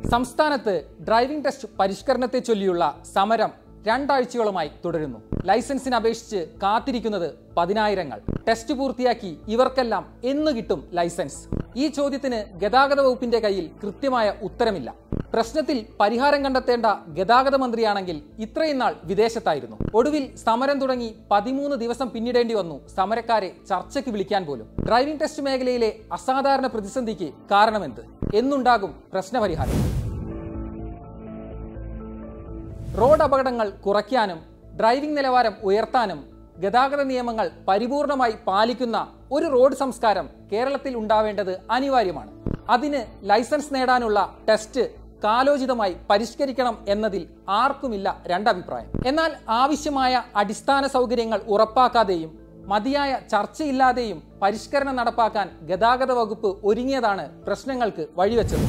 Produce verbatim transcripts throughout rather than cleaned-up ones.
സംസ്ഥാനത്ത് driving test പരിഷ്കരണത്തെ ചൊല്ലിയുള്ള സമരം രണ്ടാഴ്ചയോളമായി തുടരുന്നു. ലൈസൻസിന് അപേക്ഷിച്ച് കാത്തിരിക്കുന്നത് പതിനായിരങ്ങൾ. ടെസ്റ്റ് പൂർത്തിയാക്കി ഇവർക്കെല്ലാം എന്ന് കിട്ടും ലൈസൻസ്? ഈ ചോദ്യത്തിന് ഗതാഗത വകുപ്പിന്റെ കയ്യിൽ കൃത്യമായ ഉത്തരമില്ല. പ്രശ്നത്തിൽ പരിഹാരം കണ്ടെത്തേണ്ട ഗതാഗത മന്ത്രിയാണെങ്കിൽ ഇത്രയും നാൾ വിദേശത്തായിരുന്നു. ഒടുവിൽ സമരം തുടങ്ങി പതിമൂന്ന് ദിവസം പിന്നിടേണ്ടി വന്നു സമരക്കാരെ ചർച്ചയ്ക്ക് വിളിക്കാൻ പോലും. ഡ്രൈവിംഗ് ടെസ്റ്റ് മേഖലയിലെ അസാധാരണ പ്രതിസന്ധിക്ക് കാരണമെന്ത്? എന്നുണ്ടാകും പ്രശ്നപരിഹാരം? റോഡ് അപകടങ്ങൾ കുറയ്ക്കാനും ഡ്രൈവിംഗ് നിലവാരം ഉയർത്താനും ഗതാഗത നിയമങ്ങൾ പരിപൂർണമായി പാലിക്കുന്ന ഒരു റോഡ് സംസ്കാരം കേരളത്തിൽ ഉണ്ടാവേണ്ടത് അനിവാര്യമാണ്. അതിന് ലൈസൻസ് നേടാനുള്ള ടെസ്റ്റ് കാലോചിതമായി പരിഷ്കരിക്കണം എന്നതിൽ ആർക്കുമില്ല രണ്ടഭിപ്രായം. എന്നാൽ ആവശ്യമായ അടിസ്ഥാന സൗകര്യങ്ങൾ ഉറപ്പാക്കാതെയും മതിയായ ചർച്ചയില്ലാതെയും പരിഷ്കരണം നടപ്പാക്കാൻ ഗതാഗത വകുപ്പ് ഒരുങ്ങിയതാണ് പ്രശ്നങ്ങൾക്ക് വഴിവെച്ചത്.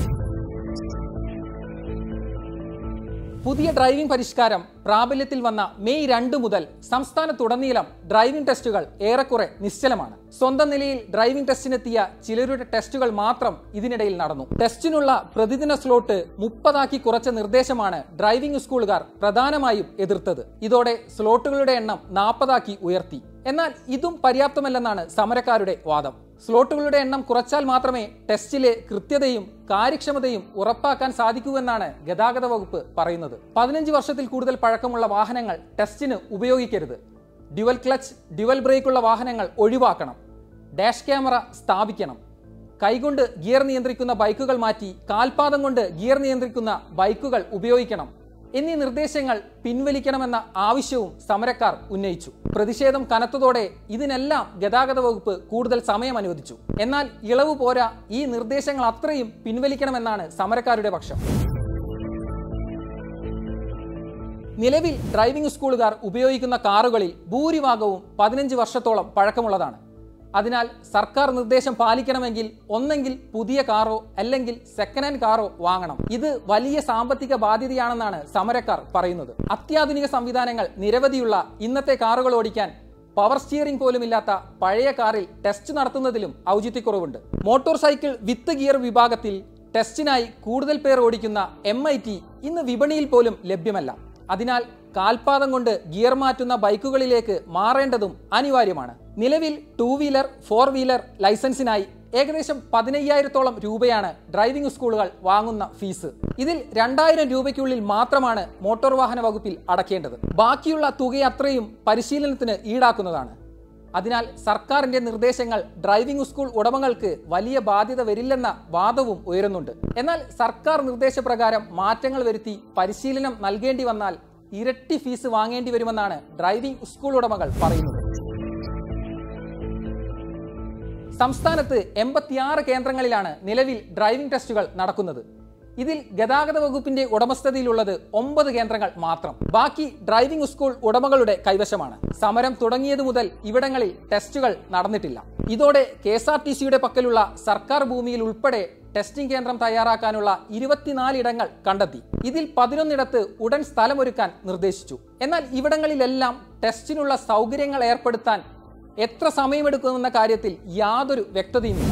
പുതിയ ഡ്രൈവിംഗ് പരിഷ്കാരം പ്രാബല്യത്തിൽ വന്ന മെയ് രണ്ട് മുതൽ സംസ്ഥാനത്തുടനീളം ഡ്രൈവിംഗ് ടെസ്റ്റുകൾ ഏറെക്കുറെ നിശ്ചലമാണ്. സ്വന്തം നിലയിൽ ഡ്രൈവിംഗ് ടെസ്റ്റിനെത്തിയ ചിലരുടെ ടെസ്റ്റുകൾ മാത്രം ഇതിനിടയിൽ നടന്നു. ടെസ്റ്റിനുള്ള പ്രതിദിന സ്ലോട്ട് മുപ്പതാക്കി കുറച്ച നിർദ്ദേശമാണ് ഡ്രൈവിംഗ് സ്കൂളുകാർ പ്രധാനമായും എതിർത്തത്. ഇതോടെ സ്ലോട്ടുകളുടെ എണ്ണം നാൽപ്പതാക്കി ഉയർത്തി. എന്നാൽ ഇതും പര്യാപ്തമല്ലെന്നാണ് സമരക്കാരുടെ വാദം. സ്ലോട്ടുകളുടെ എണ്ണം കുറച്ചാൽ മാത്രമേ ടെസ്റ്റിലെ കൃത്യതയും കാര്യക്ഷമതയും ഉറപ്പാക്കാൻ സാധിക്കൂവെന്നാണ് ഗതാഗത വകുപ്പ് പറയുന്നത്. പതിനഞ്ച് വർഷത്തിൽ കൂടുതൽ പഴക്കമുള്ള വാഹനങ്ങൾ ടെസ്റ്റിന് ഉപയോഗിക്കരുത്. ഡ്യുവൽ ക്ലച്ച്, ഡ്യുവൽ ബ്രേക്കുള്ള വാഹനങ്ങൾ ഒഴിവാക്കണം. ഡാഷ് ക്യാമറ സ്ഥാപിക്കണം. കൈകൊണ്ട് ഗിയർ നിയന്ത്രിക്കുന്ന ബൈക്കുകൾ മാറ്റി കാൽപാദം കൊണ്ട് ഗിയർ നിയന്ത്രിക്കുന്ന ബൈക്കുകൾ ഉപയോഗിക്കണം എന്നീ നിർദ്ദേശങ്ങൾ പിൻവലിക്കണമെന്ന ആവശ്യവും സമരക്കാർ ഉന്നയിച്ചു. പ്രതിഷേധം കനത്തതോടെ ഇതിനെല്ലാം ഗതാഗത വകുപ്പ് കൂടുതൽ സമയം അനുവദിച്ചു. എന്നാൽ ഇളവ് പോരാ, ഈ നിർദ്ദേശങ്ങൾ അത്രയും പിൻവലിക്കണമെന്നാണ് സമരക്കാരുടെ പക്ഷം. നിലവിൽ ഡ്രൈവിംഗ് സ്കൂളുകാർ ഉപയോഗിക്കുന്ന കാറുകളിൽ ഭൂരിഭാഗവും പതിനഞ്ച് വർഷത്തോളം പഴക്കമുള്ളതാണ്. അതിനാൽ സർക്കാർ നിർദ്ദേശം പാലിക്കണമെങ്കിൽ ഒന്നെങ്കിൽ പുതിയ കാറോ അല്ലെങ്കിൽ സെക്കൻഡ് ഹാൻഡ് കാറോ വാങ്ങണം. ഇത് വലിയ സാമ്പത്തിക ബാധ്യതയാണെന്നാണ് സമരക്കാർ പറയുന്നത്. അത്യാധുനിക സംവിധാനങ്ങൾ നിരവധിയുള്ള ഇന്നത്തെ കാറുകൾ ഓടിക്കാൻ പവർ സ്റ്റിയറിംഗ് പോലുമില്ലാത്ത പഴയ കാറിൽ ടെസ്റ്റ് നടത്തുന്നതിലും ഔചിത്യക്കുറവുണ്ട്. മോട്ടോർ സൈക്കിൾ വിത്ത് ഗിയർ വിഭാഗത്തിൽ ടെസ്റ്റിനായി കൂടുതൽ പേർ ഓടിക്കുന്ന എം ഐ ടി ഇന്ന് വിപണിയിൽ പോലും ലഭ്യമല്ല. അതിനാൽ കാൽപാദം കൊണ്ട് ഗിയർ മാറ്റുന്ന ബൈക്കുകളിലേക്ക് മാറേണ്ടതും അനിവാര്യമാണ്. നിലവിൽ ടൂ വീലർ, ഫോർ വീലർ ലൈസൻസിനായി ഏകദേശം പതിനയ്യായിരത്തോളം രൂപയാണ് ഡ്രൈവിംഗ് സ്കൂളുകൾ വാങ്ങുന്ന ഫീസ്. ഇതിൽ രണ്ടായിരം രൂപയ്ക്കുള്ളിൽ മാത്രമാണ് മോട്ടോർ വാഹന വകുപ്പിൽ അടയ്ക്കേണ്ടത്. ബാക്കിയുള്ള തുകയത്രയും പരിശീലനത്തിന് ഈടാക്കുന്നതാണ്. അതിനാൽ സർക്കാരിന്റെ നിർദ്ദേശങ്ങൾ ഡ്രൈവിംഗ് സ്കൂൾ ഉടമകൾക്ക് വലിയ ബാധ്യത വരില്ലെന്ന വാദവും ഉയരുന്നുണ്ട്. എന്നാൽ സർക്കാർ നിർദ്ദേശപ്രകാരം മാറ്റങ്ങൾ വരുത്തി പരിശീലനം നൽകേണ്ടി വന്നാൽ ഇരട്ടി ഫീസ് വാങ്ങേണ്ടി വരുമെന്നാണ് ഡ്രൈവിംഗ് സ്കൂൾ ഉടമകൾ പറയുന്നത്. സംസ്ഥാനത്ത് എൺപത്തിയാറ് കേന്ദ്രങ്ങളിലാണ് നിലവിൽ ഡ്രൈവിംഗ് ടെസ്റ്റുകൾ നടക്കുന്നത്. ഇതിൽ ഗതാഗത വകുപ്പിന്റെ ഉടമസ്ഥതയിലുള്ളത് ഒമ്പത് കേന്ദ്രങ്ങൾ മാത്രം. ബാക്കി ഡ്രൈവിംഗ് സ്കൂൾ ഉടമകളുടെ കൈവശമാണ്. സമരം തുടങ്ങിയതു മുതൽ ഇവിടങ്ങളിൽ ടെസ്റ്റുകൾ നടന്നിട്ടില്ല. ഇതോടെ കെ എസ് ആർ ടി സിയുടെ പക്കലുള്ള സർക്കാർ ഭൂമിയിൽ ഉൾപ്പെടെ ടെസ്റ്റിംഗ് കേന്ദ്രം തയ്യാറാക്കാനുള്ള ഇരുപത്തിനാല് ഇടങ്ങൾ കണ്ടെത്തി. ഇതിൽ പതിനൊന്നിടത്ത് ഉടൻ സ്ഥലമൊരുക്കാൻ നിർദ്ദേശിച്ചു. എന്നാൽ ഇവിടങ്ങളിലെല്ലാം ടെസ്റ്റിനുള്ള സൗകര്യങ്ങൾ ഏർപ്പെടുത്താൻ എത്ര സമയമെടുക്കുമെന്ന കാര്യത്തിൽ യാതൊരു വ്യക്തതയുമില്ല.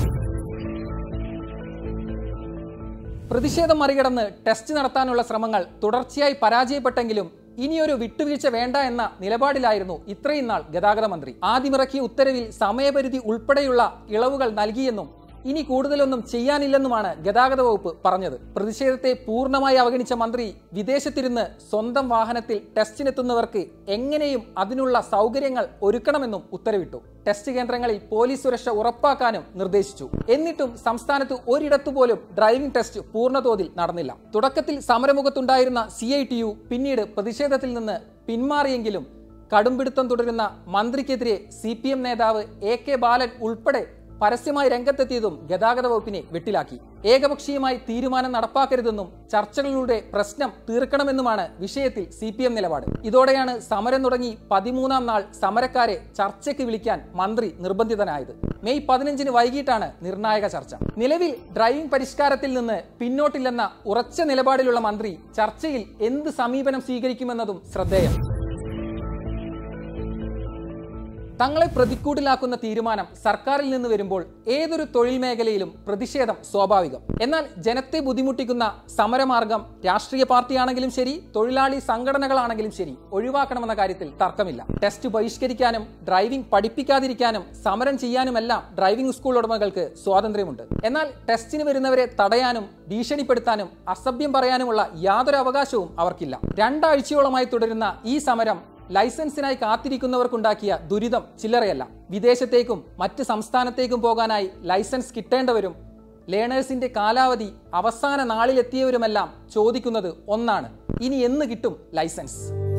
പ്രതിഷേധം മറികടന്ന് ടെസ്റ്റ് നടത്താനുള്ള ശ്രമങ്ങൾ തുടർച്ചയായി പരാജയപ്പെട്ടെങ്കിലും ഇനിയൊരു വിട്ടുവീഴ്ച വേണ്ട എന്ന നിലപാടിലായിരുന്നു ഇത്രയും നാൾ ഗതാഗത മന്ത്രി. ആദ്യമിറക്കിയ ഉത്തരവിൽ സമയപരിധി ഉൾപ്പെടെയുള്ള ഇളവുകൾ നൽകിയെന്നും ഇനി കൂടുതലൊന്നും ചെയ്യാനില്ലെന്നുമാണ് ഗതാഗത വകുപ്പ് പറഞ്ഞത്. പ്രതിഷേധത്തെ പൂർണ്ണമായി അവഗണിച്ച മന്ത്രി വിദേശത്തിരുന്ന് സ്വന്തം വാഹനത്തിൽ ടെസ്റ്റിനെത്തുന്നവർക്ക് എങ്ങനെയും അതിനുള്ള സൗകര്യങ്ങൾ ഒരുക്കണമെന്നും ഉത്തരവിട്ടു. ടെസ്റ്റ് കേന്ദ്രങ്ങളിൽ പോലീസ് സുരക്ഷ ഉറപ്പാക്കാനും നിർദ്ദേശിച്ചു. എന്നിട്ടും സംസ്ഥാനത്ത് ഒരിടത്തുപോലും ഡ്രൈവിംഗ് ടെസ്റ്റ് പൂർണ്ണതോതിൽ നടന്നില്ല. തുടക്കത്തിൽ സമരമുഖത്തുണ്ടായിരുന്ന സി ഐ ടി യു പിന്നീട് പ്രതിഷേധത്തിൽ നിന്ന് പിന്മാറിയെങ്കിലും കടുംപിടുത്തം തുടരുന്ന മന്ത്രിക്കെതിരെ സി പി എം നേതാവ് എ കെ ബാലൻ ഉൾപ്പെടെ പരസ്യമായി രംഗത്തെത്തിയതും ഗതാഗത വകുപ്പിനെ വെട്ടിലാക്കി. ഏകപക്ഷീയമായി തീരുമാനം നടപ്പാക്കരുതെന്നും ചർച്ചകളിലൂടെ പ്രശ്നം തീർക്കണമെന്നുമാണ് വിഷയത്തിൽ സി പി എം നിലപാട്. ഇതോടെയാണ് സമരം തുടങ്ങി പതിമൂന്നാം നാൾ സമരക്കാരെ ചർച്ചയ്ക്ക് വിളിക്കാൻ മന്ത്രി നിർബന്ധിതനായത്. മെയ് പതിനഞ്ചിന് വൈകിട്ടാണ് നിർണായക ചർച്ച. നിലവിൽ ഡ്രൈവിംഗ് പരിഷ്കാരത്തിൽ നിന്ന് പിന്നോട്ടില്ലെന്ന ഉറച്ച നിലപാടിലുള്ള മന്ത്രി ചർച്ചയിൽ എന്ത് സമീപനം സ്വീകരിക്കുമെന്നതും ശ്രദ്ധേയം. തങ്ങളെ പ്രതിക്കൂട്ടിലാക്കുന്ന തീരുമാനം സർക്കാരിൽ നിന്ന് വരുമ്പോൾ ഏതൊരു തൊഴിൽ മേഖലയിലും പ്രതിഷേധം സ്വാഭാവികം. എന്നാൽ ജനത്തെ ബുദ്ധിമുട്ടിക്കുന്ന സമരമാർഗം രാഷ്ട്രീയ പാർട്ടിയാണെങ്കിലും ശരി, തൊഴിലാളി സംഘടനകളാണെങ്കിലും ശരി ഒഴിവാക്കണമെന്ന കാര്യത്തിൽ തർക്കമില്ല. ടെസ്റ്റ് ബഹിഷ്കരിക്കാനും ഡ്രൈവിംഗ് പഠിപ്പിക്കാതിരിക്കാനും സമരം ചെയ്യാനുമെല്ലാം ഡ്രൈവിംഗ് സ്കൂൾ ഉടമകൾക്ക് സ്വാതന്ത്ര്യമുണ്ട്. എന്നാൽ ടെസ്റ്റിന് വരുന്നവരെ തടയാനും ഭീഷണിപ്പെടുത്താനും അസഭ്യം പറയാനുമുള്ള യാതൊരു അവകാശവും അവർക്കില്ല. രണ്ടാഴ്ചയോളമായി തുടരുന്ന ഈ സമരം ലൈസൻസിനായി കാത്തിരിക്കുന്നവർക്കുണ്ടാക്കിയ ദുരിതം ചില്ലറയല്ല. വിദേശത്തേക്കും മറ്റ് സംസ്ഥാനത്തേക്കും പോകാനായി ലൈസൻസ് കിട്ടേണ്ടവരും ലേണേഴ്സിന്റെ കാലാവധി അവസാന നാളിലെത്തിയവരുമെല്ലാം ചോദിക്കുന്നത് ഒന്നാണ്: ഇനി എന്ന് കിട്ടും ലൈസൻസ്?